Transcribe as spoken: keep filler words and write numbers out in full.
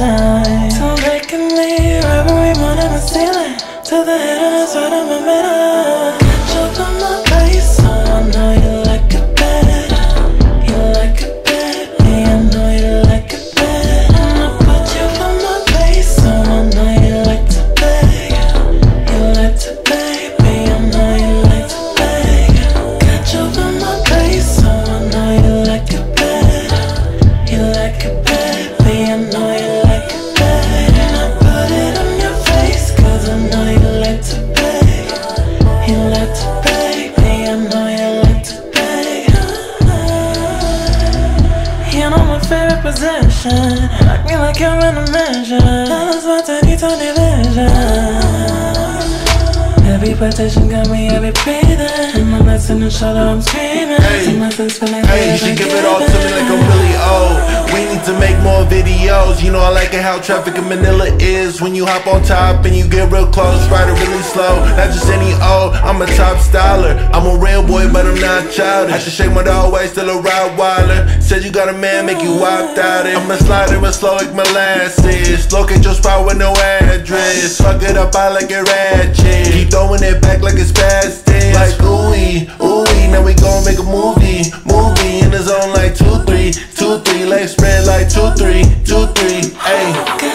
shine. So making me every morning the ceiling, to the head and it's right in my middle. Catch up on my face, so I know you like it bad. You like it bad, me I know you like it bad. And I put you on my face, so I know you like to beg. You like to beg, me I know you like to beg. Catch up on my face, so I know you like it bad. You like it bad, me I know you like it bad. And I put it on your face, cause I know you like to beg. You like to beg, me I know you like to beg. You know my favorite possession, like me like you're in a mansion. That's my tiny, tiny vision. Every petition got me every breathing. And my legs in the shoulder, I'm screaming. Hey, my face feel like hey, you should give it all to me like I'm really old. We need to make more videos. You know I like it how traffic in Manila is. When you hop on top and you get real close, ride it really slow. Not just any old, I'm a top styler. I'm a real boy, but I'm not childish. Had to shake my dog way, still a Rottweiler. Said you got a man, make you wiped out it. I'm a slider and slow like molasses. Locate your spot with no address. Fuck it up, I like it ratchet. Keep throwing it back like it's past tense. Like ooey, ooey, now we gon' make a movie. Movie in the zone like two, three, two, three. Legs spread like two, three, two, three, ayy.